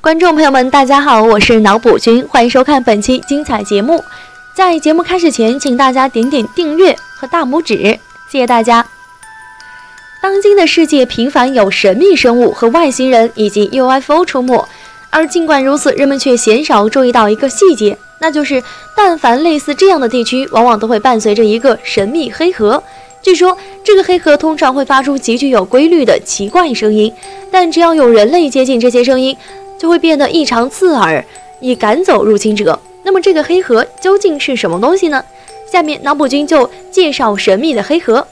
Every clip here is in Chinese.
观众朋友们，大家好，我是脑补君，欢迎收看本期精彩节目。在节目开始前，请大家点点订阅和大拇指，谢谢大家。当今的世界频繁有神秘生物和外星人以及 UFO 出没，而尽管如此，人们却鲜少注意到一个细节，那就是但凡类似这样的地区，往往都会伴随着一个神秘黑盒。据说这个黑盒通常会发出极具有规律的奇怪声音，但只要有人类接近这些声音，就会变得异常刺耳，以赶走入侵者。那么这个黑盒究竟是什么东西呢？下面脑补君就介绍神秘的黑盒。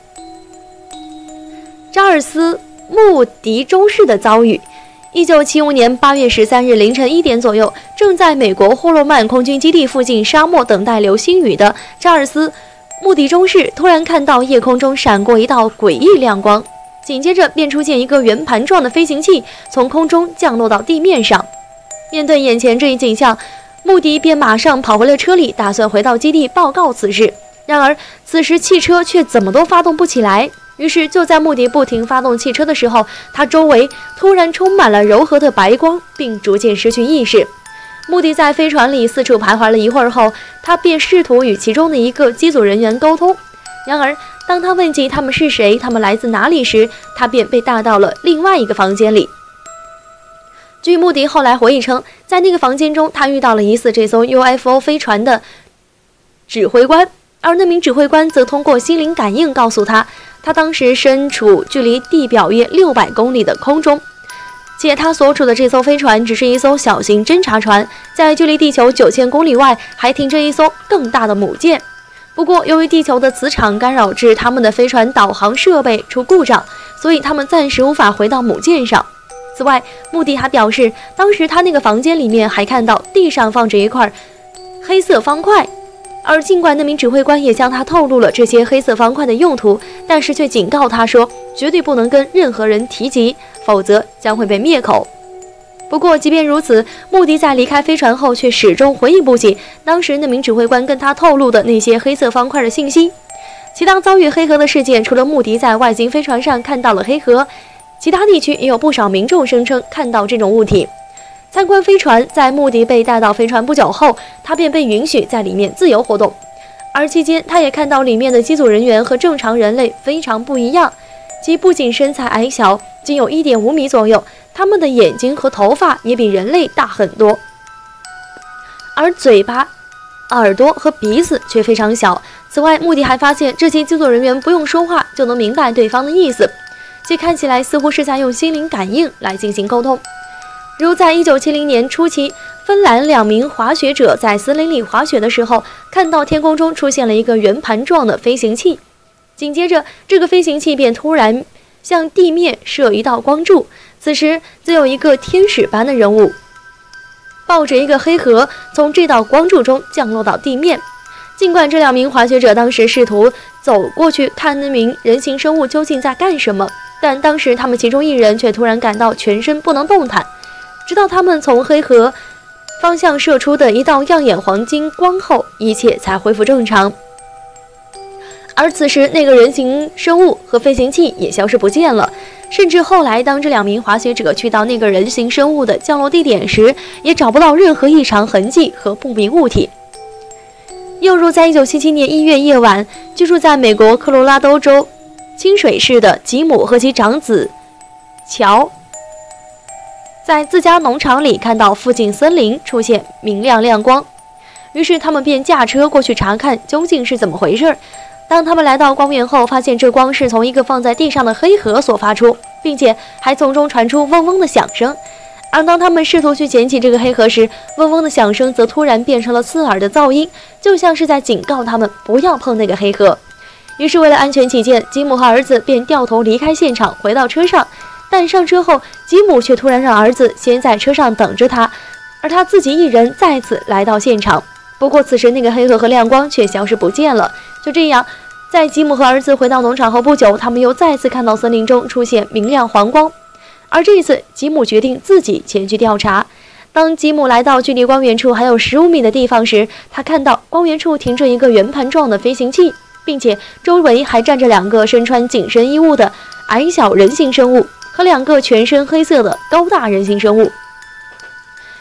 查尔斯·穆迪中士的遭遇。1975年8月13日凌晨1点左右，正在美国霍洛曼空军基地附近沙漠等待流星雨的查尔斯·穆迪中士突然看到夜空中闪过一道诡异亮光，紧接着便出现一个圆盘状的飞行器从空中降落到地面上。面对眼前这一景象，穆迪便马上跑回了车里，打算回到基地报告此事。然而此时汽车却怎么都发动不起来，于是就在穆迪不停发动汽车的时候，他周围突然充满了柔和的白光，并逐渐失去意识。穆迪在飞船里四处徘徊了一会儿后，他便试图与其中的一个机组人员沟通。然而当他问及他们是谁，他们来自哪里时，他便被带到了另外一个房间里。据穆迪后来回忆称，在那个房间中，他遇到了疑似这艘 UFO 飞船的指挥官，而那名指挥官则通过心灵感应告诉他，他当时身处距离地表约600公里的空中，且他所处的这艘飞船只是一艘小型侦察船，在距离地球9000公里外还停着一艘更大的母舰。不过由于地球的磁场干扰致他们的飞船导航设备出故障，所以他们暂时无法回到母舰上。此外，穆迪还表示，当时他那个房间里面还看到地上放着一块黑色方块，而尽管那名指挥官也向他透露了这些黑色方块的用途，但是却警告他说，绝对不能跟任何人提及，否则将会被灭口。不过即便如此，穆迪在离开飞船后却始终回忆不起当时那名指挥官跟他透露的那些黑色方块的信息。其他遭遇黑盒的事件，除了穆迪在外星飞船上看到了黑盒，其他地区也有不少民众声称看到这种物体。参观飞船，在穆迪被带到飞船不久后，他便被允许在里面自由活动，而期间他也看到里面的机组人员和正常人类非常不一样，其不仅身材矮小，仅有1.5米左右，他们的眼睛和头发也比人类大很多，而嘴巴、耳朵和鼻子却非常小。此外，穆迪还发现这些机组人员不用说话就能明白对方的意思，且看起来似乎是在用心灵感应来进行沟通。如在1970年初期，芬兰2名滑雪者在森林里滑雪的时候，看到天空中出现了一个圆盘状的飞行器，紧接着这个飞行器便突然向地面射一道光柱，此时则有一个天使般的人物抱着一个黑盒从这道光柱中降落到地面。尽管这2名滑雪者当时试图走过去看那名人形生物究竟在干什么，但当时他们其中一人却突然感到全身不能动弹，直到他们从黑盒方向射出的一道耀眼黄金光后，一切才恢复正常。而此时那个人形生物和飞行器也消失不见了，甚至后来当这2名滑雪者去到那个人形生物的降落地点时，也找不到任何异常痕迹和不明物体。又如在1977年1月夜晚，居住在美国科罗拉多州清水市的吉姆和其长子乔在自家农场里看到附近森林出现明亮亮光，于是他们便驾车过去查看究竟是怎么回事。当他们来到光源后，发现这光是从一个放在地上的黑盒所发出，并且还从中传出嗡嗡的响声。而当他们试图去捡起这个黑盒时，嗡嗡的响声则突然变成了刺耳的噪音，就像是在警告他们不要碰那个黑盒。于是为了安全起见，吉姆和儿子便掉头离开现场，回到车上。但上车后，吉姆却突然让儿子先在车上等着他，而他自己一人再次来到现场。不过此时那个黑盒和亮光却消失不见了。就这样，在吉姆和儿子回到农场后不久，他们又再次看到森林中出现明亮黄光。而这一次，吉姆决定自己前去调查。当吉姆来到距离光源处还有15米的地方时，他看到光源处停着一个圆盘状的飞行器，并且周围还站着2个身穿紧身衣物的矮小人形生物和2个全身黑色的高大人形生物。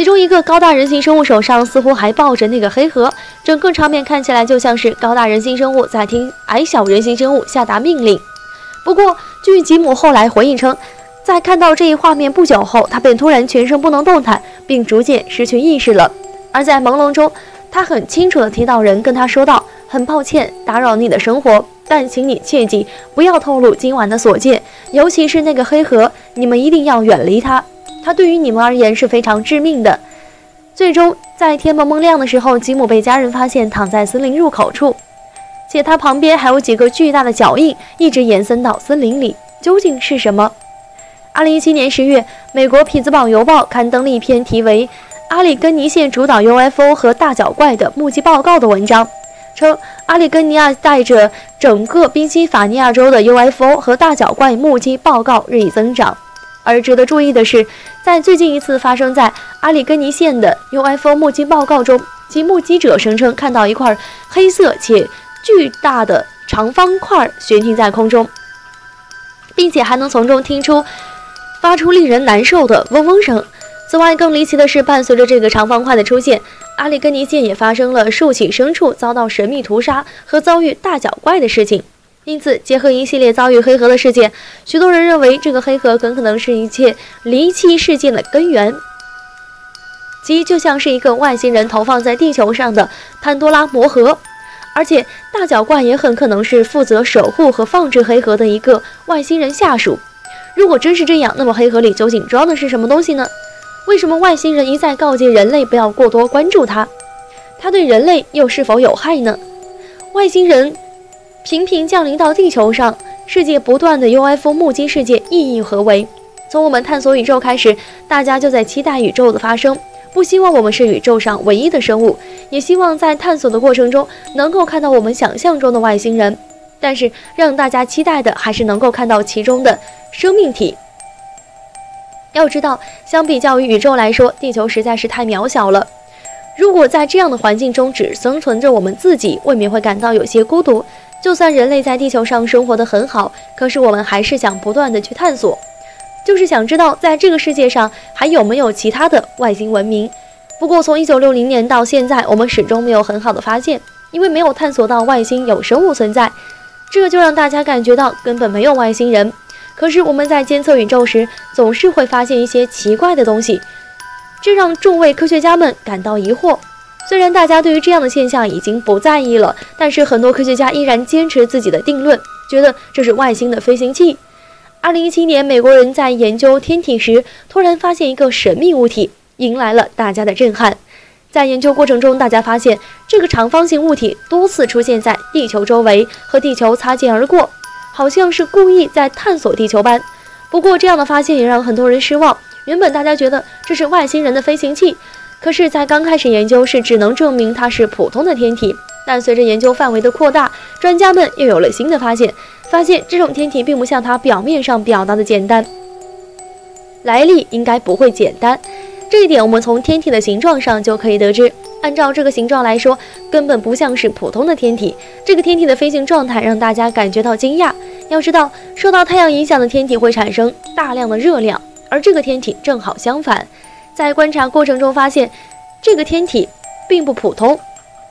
其中一个高大人形生物手上似乎还抱着那个黑盒，整个场面看起来就像是高大人形生物在听矮小人形生物下达命令。不过，据吉姆后来回应称，在看到这一画面不久后，他便突然全身不能动弹，并逐渐失去意识了。而在朦胧中，他很清楚地听到人跟他说道：“很抱歉打扰你的生活，但请你切记不要透露今晚的所见，尤其是那个黑盒，你们一定要远离它，它对于你们而言是非常致命的。”最终，在天蒙蒙亮的时候，吉姆被家人发现躺在森林入口处，且他旁边还有几个巨大的脚印，一直延伸到森林里。究竟是什么？2017年10月，美国匹兹堡邮报刊登了一篇题为《阿里根尼县主导 UFO 和大脚怪的目击报告》的文章，称阿里根尼亚带着整个宾夕法尼亚州的 UFO 和大脚怪目击报告日益增长。而值得注意的是，在最近一次发生在阿里根尼县的 UFO 目击报告中，其目击者声称看到一块黑色且巨大的长方块悬停在空中，并且还能从中发出令人难受的嗡嗡声。此外，更离奇的是，伴随着这个长方块的出现，阿里根尼县也发生了数起牲畜遭到神秘屠杀和遭遇大脚怪的事情。因此，结合一系列遭遇黑盒的事件，许多人认为这个黑盒很可能是一切离奇事件的根源，即就像是一个外星人投放在地球上的潘多拉魔盒。而且，大脚怪也很可能是负责守护和放置黑盒的一个外星人下属。如果真是这样，那么黑盒里究竟装的是什么东西呢？为什么外星人一再告诫人类不要过多关注它？它对人类又是否有害呢？外星人频频降临到地球上，世界不断的 UFO 目击事件意义何为？从我们探索宇宙开始，大家就在期待宇宙的发生，不希望我们是宇宙上唯一的生物，也希望在探索的过程中能够看到我们想象中的外星人。但是让大家期待的还是能够看到其中的生命体。要知道，相比较于宇宙来说，地球实在是太渺小了。如果在这样的环境中只生存着我们自己，未免会感到有些孤独。就算人类在地球上生活得很好，可是我们还是想不断地去探索，就是想知道在这个世界上还有没有其他的外星文明。不过从1960年到现在，我们始终没有很好的发现，因为没有探索到外星有生物存在，这就让大家感觉到根本没有外星人。可是我们在监测宇宙时，总是会发现一些奇怪的东西，这让众位科学家们感到疑惑。虽然大家对于这样的现象已经不在意了，但是很多科学家依然坚持自己的定论，觉得这是外星的飞行器。2017年，美国人在研究天体时，突然发现一个神秘物体，迎来了大家的震撼。在研究过程中，大家发现这个长方形物体多次出现在地球周围，和地球擦肩而过，好像是故意在探索地球般。不过这样的发现也让很多人失望，原本大家觉得这是外星人的飞行器，可是在刚开始研究时只能证明它是普通的天体，但随着研究范围的扩大，专家们又有了新的发现这种天体并不像它表面上表达的简单，来历应该不会简单。这一点我们从天体的形状上就可以得知，按照这个形状来说，根本不像是普通的天体。这个天体的飞行状态让大家感觉到惊讶。要知道，受到太阳影响的天体会产生大量的热量，而这个天体正好相反。在观察过程中发现，这个天体并不普通，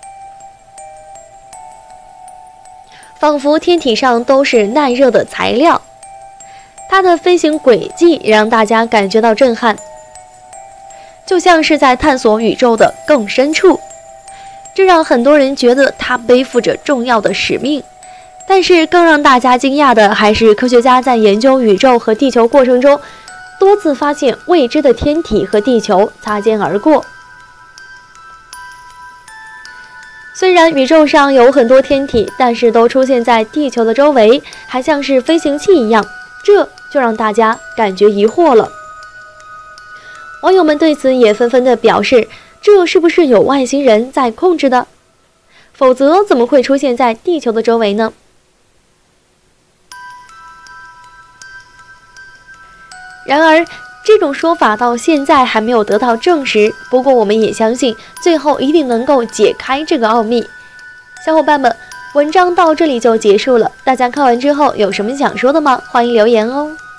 仿佛天体上都是耐热的材料。它的飞行轨迹也让大家感觉到震撼，就像是在探索宇宙的更深处，这让很多人觉得它背负着重要的使命。但是更让大家惊讶的还是科学家在研究宇宙和地球过程中，多次发现未知的天体和地球擦肩而过。虽然宇宙上有很多天体，但是都出现在地球的周围，还像是飞行器一样，这就让大家感觉疑惑了。网友们对此也纷纷的表示，这是不是有外星人在控制的？否则怎么会出现在地球的周围呢？然而，这种说法到现在还没有得到证实。不过，我们也相信，最后一定能够解开这个奥秘。小伙伴们，文章到这里就结束了。大家看完之后有什么想说的吗？欢迎留言哦。